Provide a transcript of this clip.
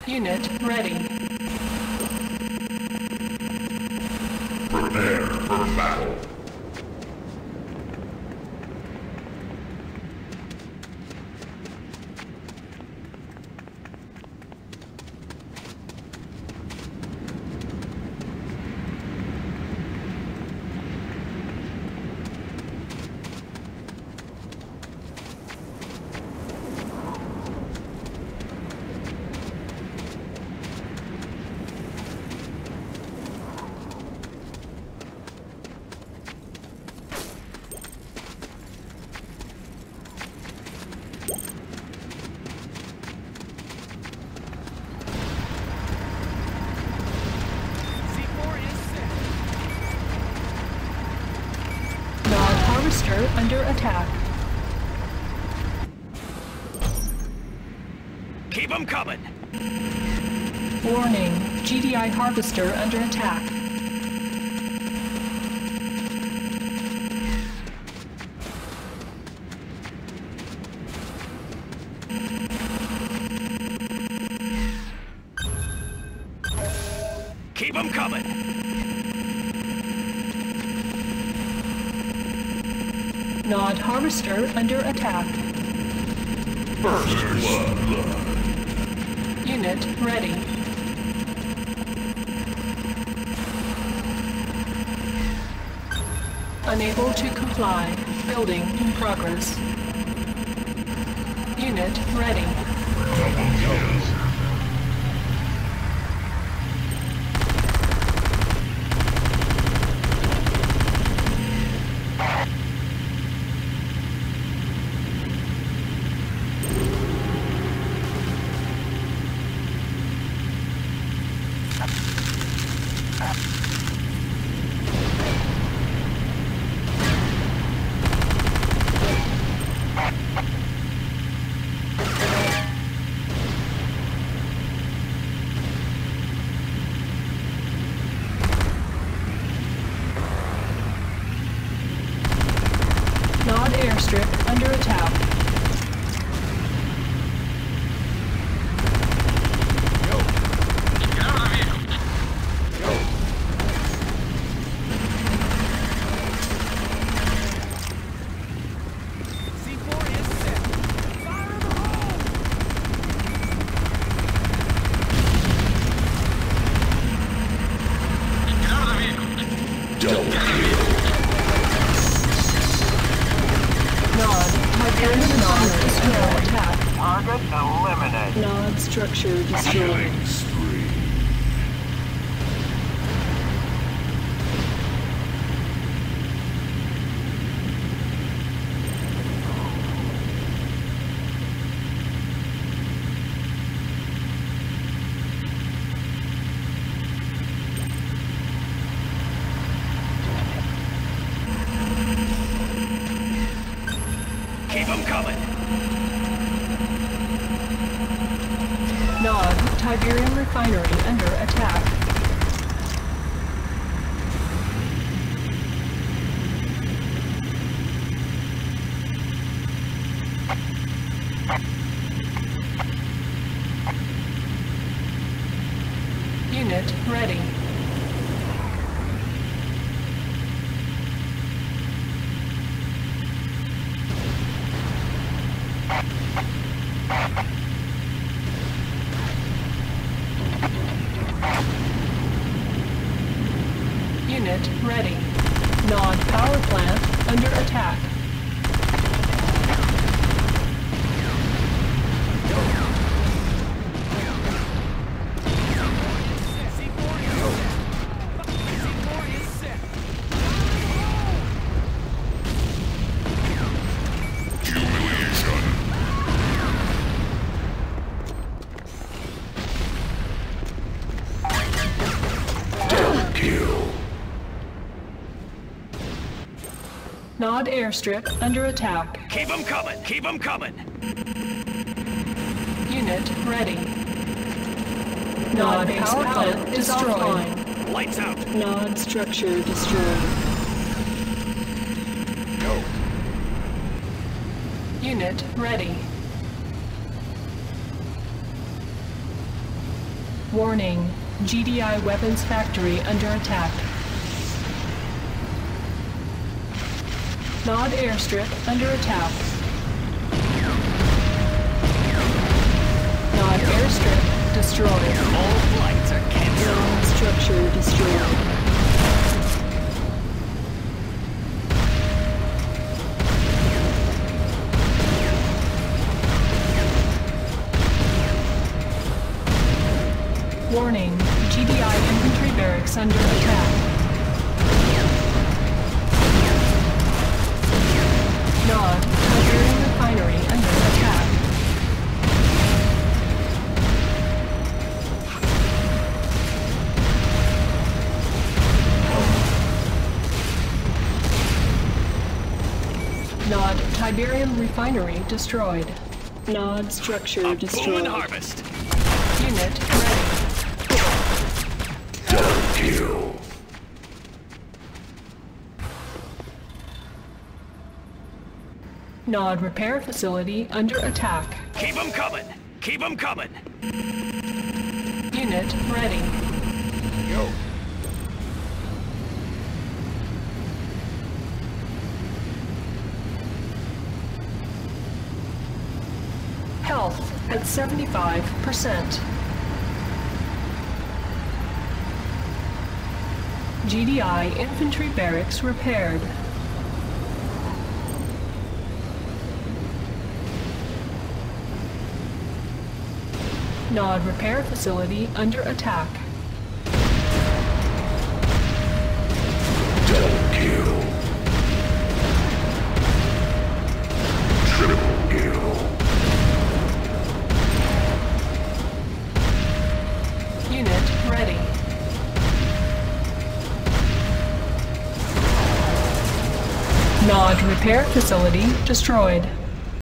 Unit ready. Prepare for battle. Harvester under attack. Keep them coming! Warning, GDI Harvester under attack. Keep them coming! Nod Harvester under attack. First blood. Unit ready. Unable to comply. Building in progress. Unit ready. Double kill. Nod airstrip under attack. Go! Get out of the vehicle! Go! C4 is set! Fire in the hole! Get out of the vehicle! Double kill. Nod, Tiberium Nod destroy attack. Target eliminated. Nod structure destroyed. Killing spree. Keep them coming! Nod, Tiberium Refinery under attack. Unit ready. Unit ready. Nod power plant under attack. Nod airstrip under attack. Keep them coming! Keep them coming! Unit ready. Nod power plant destroyed. Lights out! Nod structure destroyed. Go! Unit ready. Warning, GDI weapons factory under attack. Nod airstrip under attack. Nod airstrip destroyed. All flights are canceled. Nod structure destroyed. Warning, GDI infantry barracks under attack. Nod, Gino refinery under attack. Nod, Tiberium refinery destroyed. Nod structure A boom destroyed. and harvest. Unit ready. Double kill. Nod repair facility under attack. Keep them coming. Keep them coming. Unit ready. Yo. Health at 75%. GDI infantry barracks repaired. Nod repair facility under attack. Double kill. Triple kill. Unit ready. Nod repair facility destroyed.